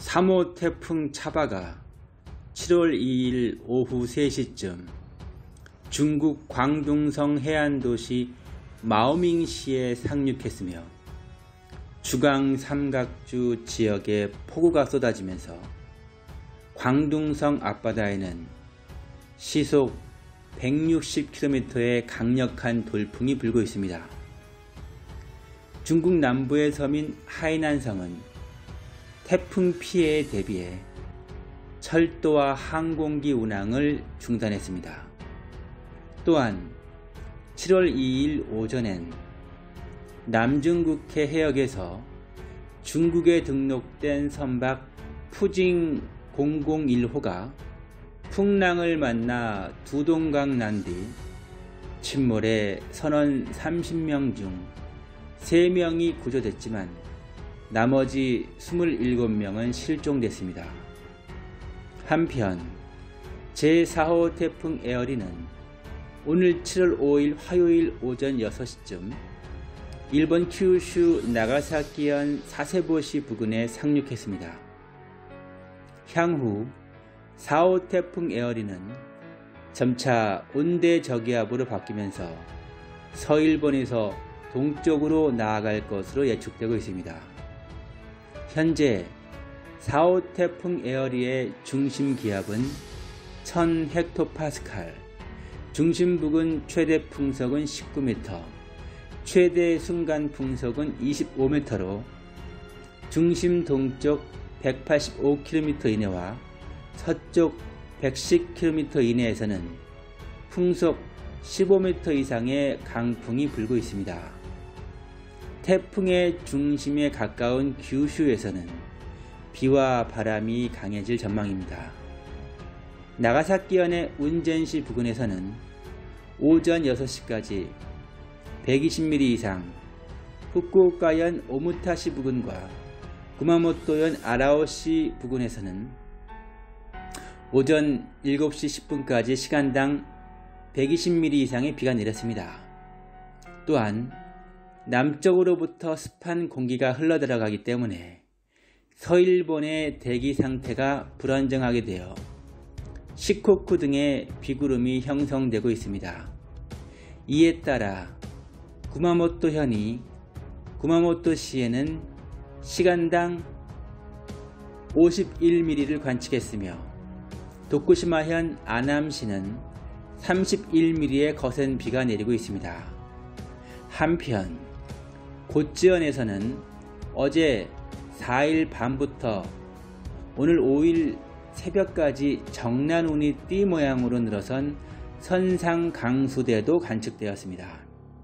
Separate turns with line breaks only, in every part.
3호 태풍 차바가 7월 2일 오후 3시쯤 중국 광둥성 해안도시 마오밍시에 상륙했으며 주강 삼각주 지역에 폭우가 쏟아지면서 광둥성 앞바다에는 시속 160km의 강력한 돌풍이 불고 있습니다. 중국 남부의 섬인 하이난성은 태풍 피해에 대비해 철도와 항공기 운항을 중단했습니다. 또한 7월 2일 오전엔 남중국해 해역에서 중국에 등록된 선박 푸징 001호가 풍랑을 만나 두동강 난 뒤 침몰해 선원 30명 중 3명이 구조됐지만 나머지 27명은 실종됐습니다. 한편 제4호 태풍 에어리는 오늘 7월 5일 화요일 오전 6시쯤 일본 큐슈 나가사키현 사세보시 부근에 상륙했습니다. 향후 4호 태풍 에어리는 점차 온대저기압으로 바뀌면서 서일본에서 동쪽으로 나아갈 것으로 예측되고 있습니다. 현재 4호 태풍 에어리의 중심 기압은 1000헥토파스칼, 중심 부근 최대 풍속은 19m, 최대 순간 풍속은 25m로 중심 동쪽 185km 이내와 서쪽 110km 이내에서는 풍속 15m 이상의 강풍이 불고 있습니다. 태풍의 중심에 가까운 규슈에서는 비와 바람이 강해질 전망입니다. 나가사키현의 운젠시 부근에서는 오전 6시까지 120mm 이상, 후쿠오카현 오무타시 부근과 구마모토현 아라오시 부근에서는 오전 7시 10분까지 시간당 120mm 이상의 비가 내렸습니다. 또한 남쪽으로부터 습한 공기가 흘러들어가기 때문에 서일본의 대기 상태가 불안정하게 되어 시코쿠 등의 비구름이 형성되고 있습니다. 이에 따라 구마모토현이 구마모토시에는 시간당 51mm를 관측했으며 도쿠시마현 아남시는 31mm의 거센 비가 내리고 있습니다. 한편 고찌현에서는 어제 4일 밤부터 오늘 5일 새벽까지 정난운이 띠 모양으로 늘어선 선상강수대도 관측되었습니다.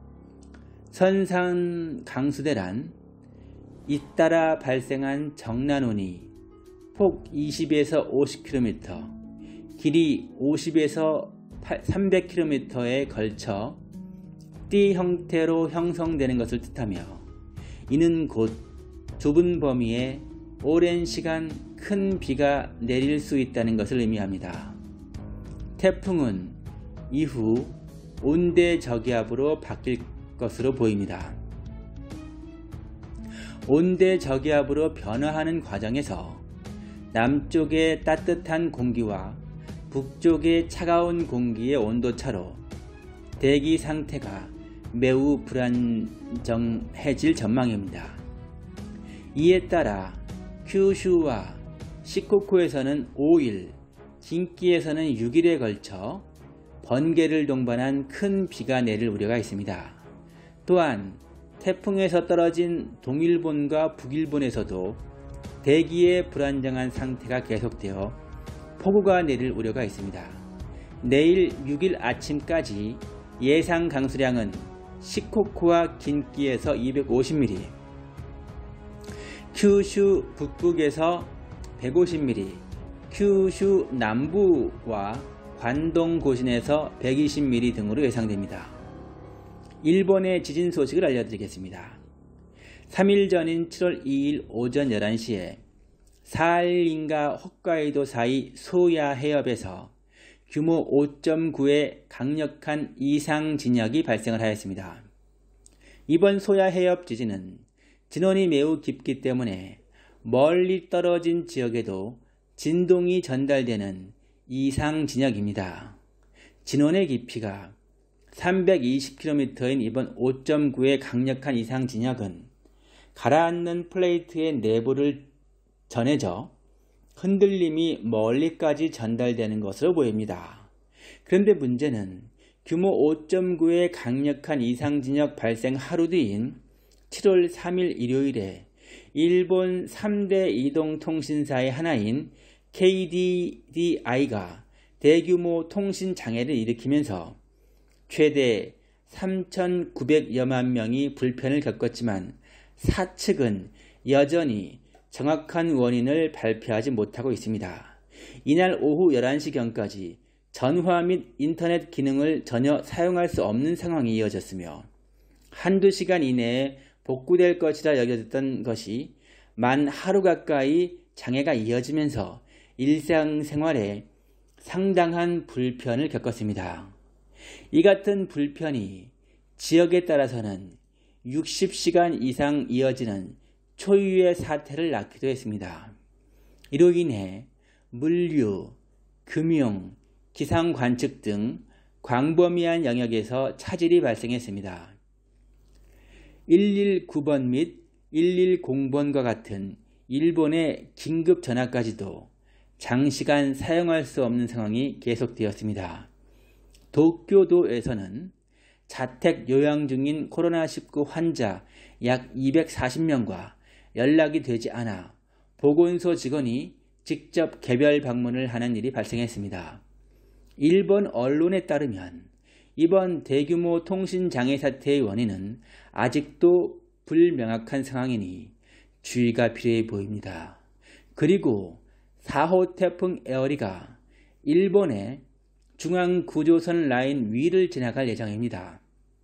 선상강수대란 잇따라 발생한 정난운이 폭 20에서 50km, 길이 50에서 300km에 걸쳐 띠 형태로 형성되는 것을 뜻하며 이는 곧 좁은 범위에 오랜 시간 큰 비가 내릴 수 있다는 것을 의미합니다. 태풍은 이후 온대저기압으로 바뀔 것으로 보입니다. 온대저기압으로 변화하는 과정에서 남쪽의 따뜻한 공기와 북쪽의 차가운 공기의 온도차로 대기 상태가 매우 불안정해질 전망입니다. 이에 따라 큐슈와 시코쿠에서는 5일, 긴키에서는 6일에 걸쳐 번개를 동반한 큰 비가 내릴 우려가 있습니다. 또한 태풍에서 떨어진 동일본과 북일본에서도 대기의 불안정한 상태가 계속되어 폭우가 내릴 우려가 있습니다. 내일 6일 아침까지 예상 강수량은 시코쿠와 긴키에서 250mm, 큐슈 북북에서 150mm, 큐슈 남부와 관동 고신에서 120mm 등으로 예상됩니다. 일본의 지진 소식을 알려드리겠습니다. 3일 전인 7월 2일 오전 11시에 사할린과 홋카이도 사이 소야 해협에서 규모 5.9의 강력한 이상 진역이 발생을 하였습니다. 이번 소야 해협 지진은 진원이 매우 깊기 때문에 멀리 떨어진 지역에도 진동이 전달되는 이상진역입니다. 진원의 깊이가 320km인 이번 5.9의 강력한 이상진역은 가라앉는 플레이트의 내부를 전해져 흔들림이 멀리까지 전달되는 것으로 보입니다. 그런데 문제는 규모 5.9의 강력한 이상진역 발생 하루 뒤인 7월 3일 일요일에 일본 3대 이동통신사의 하나인 KDDI가 대규모 통신 장애를 일으키면서 최대 3,900여만 명이 불편을 겪었지만 사측은 여전히 정확한 원인을 발표하지 못하고 있습니다. 이날 오후 11시경까지 전화 및 인터넷 기능을 전혀 사용할 수 없는 상황이 이어졌으며 한두 시간 이내에 복구될 것이라 여겨졌던 것이 만 하루 가까이 장애가 이어지면서 일상생활에 상당한 불편을 겪었습니다. 이 같은 불편이 지역에 따라서는 60시간 이상 이어지는 초유의 사태를 낳기도 했습니다. 이로 인해 물류, 금융, 기상관측 등 광범위한 영역에서 차질이 발생했습니다. 119번 및 110번과 같은 일본의 긴급 전화까지도 장시간 사용할 수 없는 상황이 계속되었습니다. 도쿄도에서는 자택 요양 중인 코로나19 환자 약 240명과 연락이 되지 않아 보건소 직원이 직접 개별 방문을 하는 일이 발생했습니다. 일본 언론에 따르면 이번 대규모 통신장애 사태의 원인은 아직도 불명확한 상황이니 주의가 필요해 보입니다. 그리고 4호 태풍 에어리가 일본의 중앙구조선 라인 위를 지나갈 예정입니다.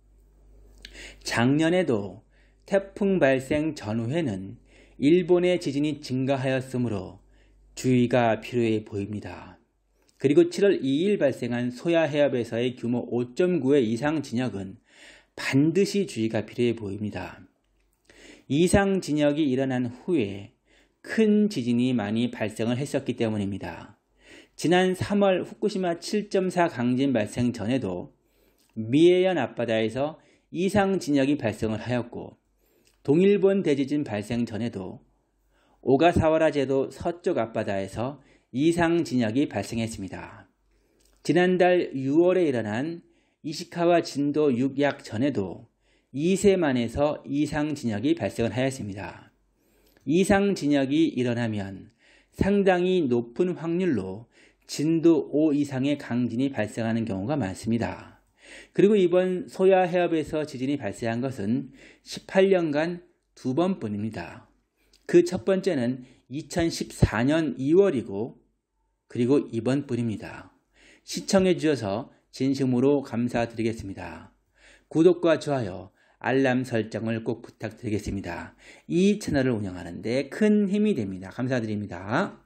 작년에도 태풍 발생 전후에는 일본의 지진이 증가하였으므로 주의가 필요해 보입니다. 그리고 7월 2일 발생한 소야 해협에서의 규모 5.9의 이상 진역은 반드시 주의가 필요해 보입니다. 이상 진역이 일어난 후에 큰 지진이 많이 발생을 했었기 때문입니다. 지난 3월 후쿠시마 7.4 강진 발생 전에도 미에현 앞바다에서 이상 진역이 발생을 하였고 동일본 대지진 발생 전에도 오가사와라 제도 서쪽 앞바다에서 이상 진역이 발생했습니다. 지난달 6월에 일어난 이시카와 진도 6약 전에도 2세 만에서 이상 진역이 발생을 하였습니다. 이상 진역이 일어나면 상당히 높은 확률로 진도 5 이상의 강진이 발생하는 경우가 많습니다. 그리고 이번 소야 해협에서 지진이 발생한 것은 18년간 2번뿐입니다. 그 첫 번째는 2014년 2월이고 그리고 이번뿐입니다. 시청해 주셔서 진심으로 감사드리겠습니다. 구독과 좋아요, 알람 설정을 꼭 부탁드리겠습니다. 이 채널을 운영하는 데 큰 힘이 됩니다. 감사드립니다.